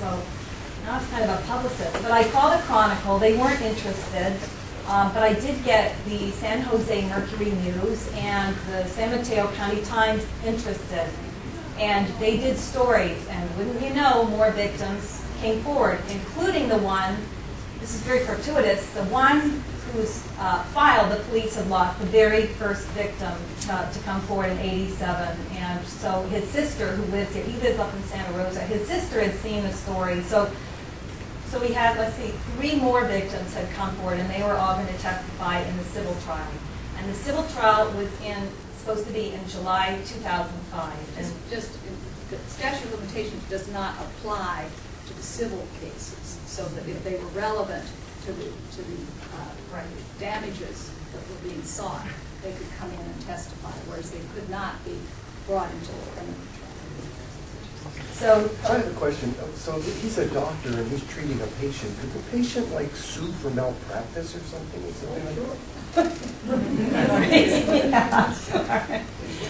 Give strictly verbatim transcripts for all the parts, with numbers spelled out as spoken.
so now it's kind of a publicist. But I called the Chronicle. They weren't interested. Um, but I did get the San Jose Mercury News and the San Mateo County Times interested. And they did stories, and wouldn't you know, more victims came forward, including the one, this is very fortuitous, the one whose uh, file the police had lost, the very first victim uh, to come forward in eighty-seven. And so his sister, who lives here, he lives up in Santa Rosa, his sister had seen the story. So, so we had, let's see, three more victims had come forward, and they were all going to testify in the civil trial. And the civil trial was in supposed to be in July two thousand five. And just, just the statute of limitations does not apply to the civil cases, so that if they were relevant to the to the uh, right. damages that were being sought, they could come in and testify, whereas they could not be brought into a criminal trial. So I have a question. So he's a doctor and he's treating a patient. Could the patient like sue for malpractice or something? Or something like that? yeah, sure.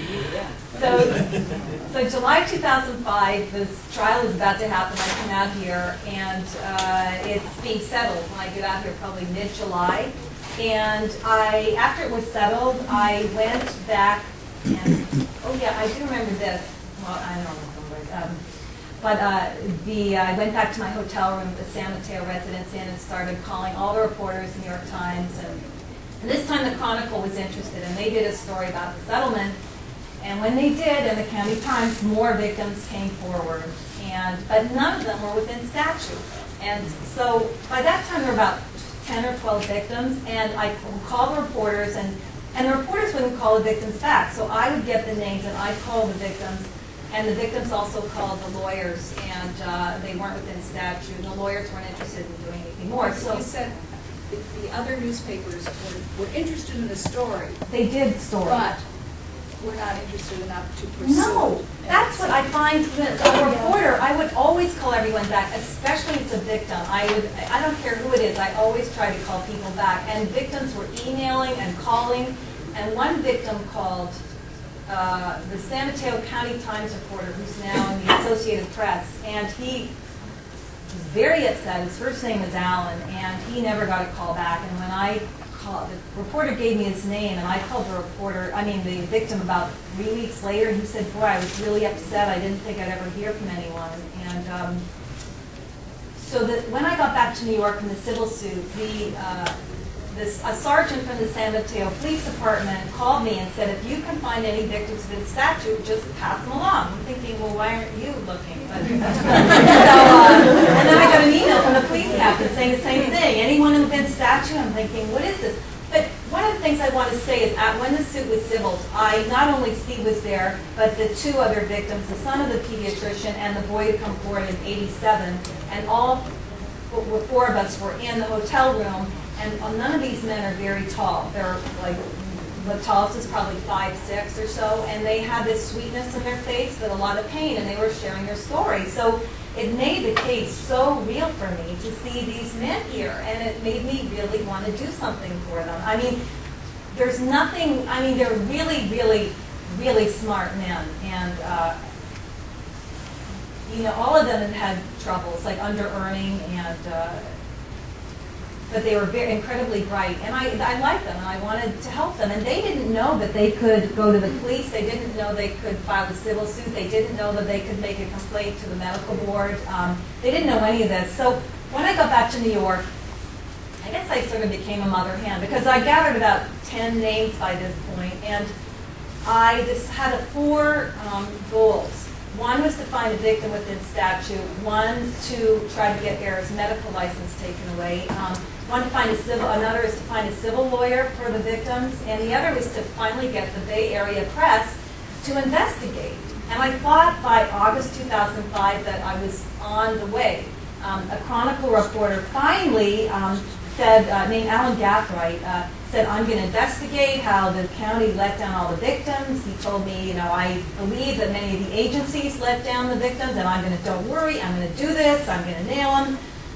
So, so July two thousand five, this trial is about to happen. I come out here, and uh, it's being settled when I get out here, probably mid-July. And I, after it was settled, I went back and, oh yeah, I do remember this. Well, I don't remember. Um, but uh, the, uh, I went back to my hotel room at the San Mateo Residence Inn and started calling all the reporters, New York Times, and And this time the Chronicle was interested, and they did a story about the settlement. And when they did, in the County Times, more victims came forward, and but none of them were within statute. And so by that time, there were about ten or twelve victims, and I would call the reporters, and, and the reporters wouldn't call the victims back. So I would get the names, and I'd call the victims, and the victims also called the lawyers, and uh, they weren't within statute, and the lawyers weren't interested in doing anything more. So you said the other newspapers were, were interested in the story. They did story. But we're not interested enough to pursue. No, that's what I find. As a reporter, I would always call everyone back, especially if it's a victim. I would, I don't care who it is, I always try to call people back. And victims were emailing and calling. And one victim called uh, the San Mateo County Times reporter, who's now in the Associated Press, and he was very upset. His first name was Alan, and he never got a call back. And when I called, the reporter gave me his name, and I called the reporter, I mean the victim, about three weeks later, and he said, boy, I was really upset. I didn't think I'd ever hear from anyone. And um, so that when I got back to New York from the civil suit, the uh, this, a sergeant from the San Mateo Police Department called me and said, if you can find any victims within statute, just pass them along. I'm thinking, well, why aren't you looking? But, so, uh, and then I got an email from the police captain saying the same thing. Anyone within statute? I'm thinking, what is this? But one of the things I want to say is that when the suit was civiled, I, not only Steve was there, but the two other victims, the son of the pediatrician and the boy who come forward in eighty-seven, and all four of us were in the hotel room. And none of these men are very tall. They're like, the tallest is probably five, six or so, and they had this sweetness in their face, but a lot of pain, and they were sharing their story. So it made the case so real for me to see these men here, and it made me really want to do something for them. I mean, there's nothing, I mean, they're really, really, really smart men, and uh, you know, all of them had had troubles, like under-earning, and uh, but they were very incredibly bright, and I, I liked them, and I wanted to help them. And they didn't know that they could go to the police. They didn't know they could file a civil suit. They didn't know that they could make a complaint to the medical board. Um, they didn't know any of this. So when I got back to New York, I guess I sort of became a mother hen, because I gathered about ten names by this point, and I just had a four um, goals. One was to find a victim within statute. One, to try to get Ayres' medical license taken away. Um, one to find a civil, another is to find a civil lawyer for the victims, and the other was to finally get the Bay Area press to investigate. And I thought by August two thousand five that I was on the way. Um, a Chronicle reporter finally um, said, uh, named Alan Gathright, uh, said, I'm going to investigate how the county let down all the victims. He told me, you know, I believe that many of the agencies let down the victims, and I'm going to, don't worry, I'm going to do this, I'm going to nail them.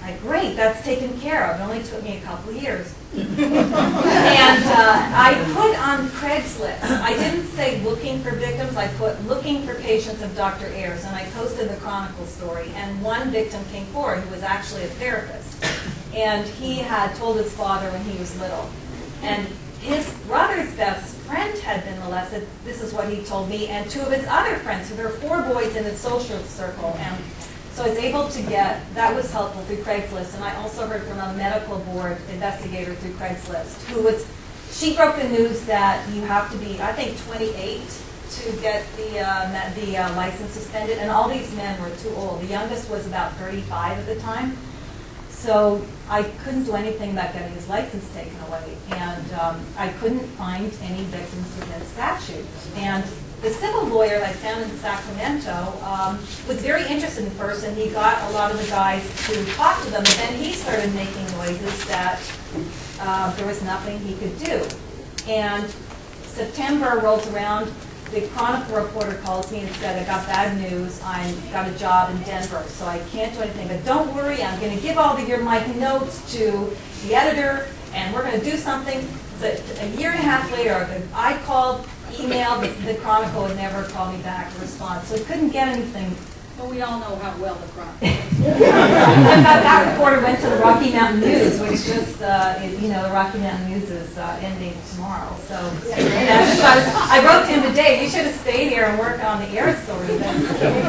Like, great, that's taken care of. It only took me a couple of years. And uh, I put on Craigslist, I didn't say looking for victims, I put looking for patients of Doctor Ayres, and I posted the Chronicle story. And one victim came forward who was actually a therapist. And he had told his father when he was little. And his brother's best friend had been molested, this is what he told me, and two of his other friends. So there were four boys in his social circle. And so I was able to get, that was helpful through Craigslist, and I also heard from a medical board investigator through Craigslist, who was, she broke the news that you have to be, I think, twenty-eight to get the, uh, the uh, license suspended, and all these men were too old. The youngest was about thirty-five at the time, so I couldn't do anything about getting his license taken away, and um, I couldn't find any victims within statute. And the civil lawyer I found in Sacramento um, was very interested in first, and he got a lot of the guys to talk to them, but then he started making noises that uh, there was nothing he could do. And September rolls around, the Chronicle reporter calls me and said, I got bad news, I got a job in Denver, so I can't do anything, but don't worry, I'm going to give all the, your my notes to the editor, and we're going to do something. So a year and a half later, I called, emailed, the, the Chronicle would never call me back or respond, so I couldn't get anything. Well, we all know how well the Chronicle is. that, that reporter went to the Rocky Mountain News, which just, uh, it, you know, the Rocky Mountain News is uh, ending tomorrow. So and I, just, I, was, I wrote to him today, you should have stayed here and worked on the Ayres story. Then.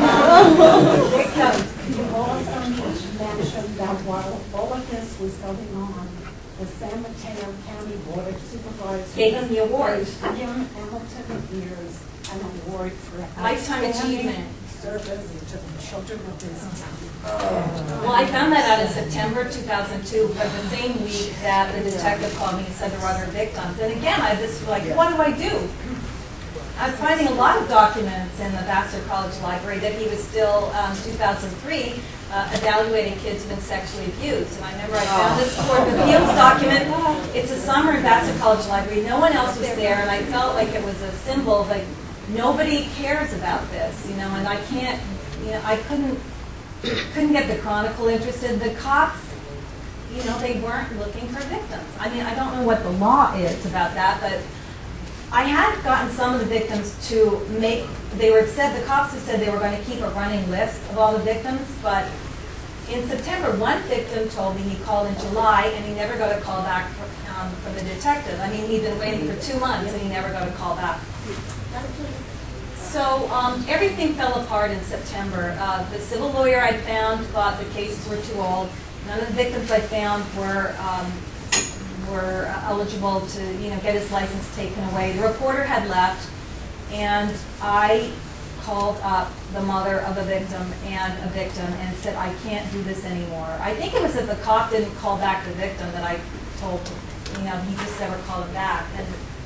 You also mentioned that while all of this was going on, the San Mateo County Board of Supervisors gave him the award. William Hamilton Ayres an award for lifetime achievement service to the children of his town. Well, I found that out in September two thousand two, but the same week that the detective called me and said there were other victims. And again, I just like, what do I do? I was finding a lot of documents in the Vassar College Library that he was still, um, two thousand three, uh, evaluating kids who've been sexually abused. And I remember I found this Court of Appeals document. It's a summer in Vassar College Library. No one else was there, and I felt like it was a symbol of like, nobody cares about this, you know, and I can't, you know, I couldn't, couldn't get the Chronicle interested. The cops, you know, they weren't looking for victims. I mean, I don't know what the law is about that, but I had gotten some of the victims to make, they were said, the cops have said they were going to keep a running list of all the victims, but in September, one victim told me he called in July and he never got a call back from, um, from the detective. I mean, he'd been waiting for two months and he never got a call back. So um, everything fell apart in September. Uh, the civil lawyer I found thought the cases were too old. None of the victims I found were um, were eligible to, you know, get his license taken away. The reporter had left, and I called up the mother of a victim and a victim and said, I can't do this anymore. I think it was that the cop didn't call back the victim that I told him. You know, he just never called him back. And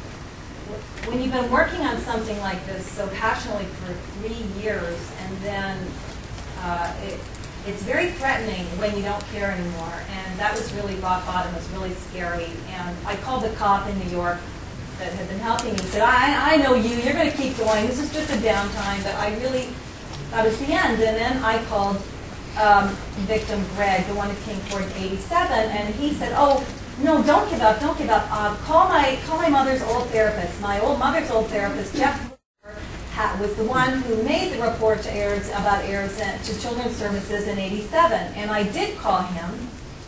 when you've been working on something like this so passionately for three years, and then uh, it, it's very threatening when you don't care anymore, and that was really rock bottom. It was really scary. And I called the cop in New York that had been helping me and said, I, I know you, you're going to keep going, this is just a downtime, but I really thought it was the end. And then I called um, victim Greg, the one who came forward in eighty-seven, and he said, oh, no, don't give up, don't give up. Uh, call my call my mother's old therapist. My old mother's old therapist, Jeff, was the one who made the report to Ayres about Ayres to Children's Services in eighty-seven. And I did call him,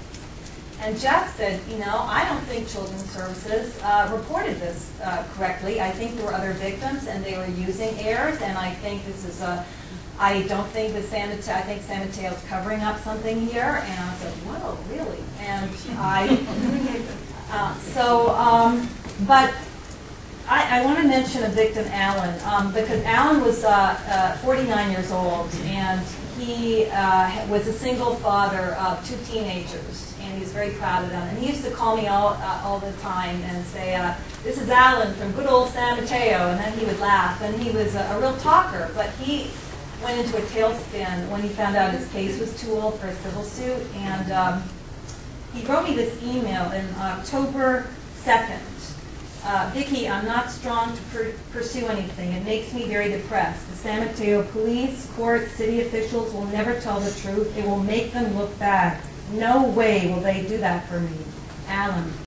and Jeff said, you know, I don't think Children's Services uh, reported this uh, correctly. I think there were other victims, and they were using Ayres, and I think this is a, I don't think that San Mateo, I think San Mateo's covering up something here. And I said, whoa, really? And I, uh, so, um, but I, I want to mention a victim, Alan, um, because Alan was uh, uh, forty-nine years old, and he uh, was a single father of two teenagers, and he was very proud of them. And he used to call me all, uh, all the time and say, uh, this is Alan from good old San Mateo, and then he would laugh. And he was a, a real talker, but he went into a tailspin when he found out his case was too old for a civil suit. And um, he wrote me this email in October second. Uh, Vicki, I'm not strong to per pursue anything. It makes me very depressed. The San Mateo police, court, city officials will never tell the truth. It will make them look bad. No way will they do that for me. Alan.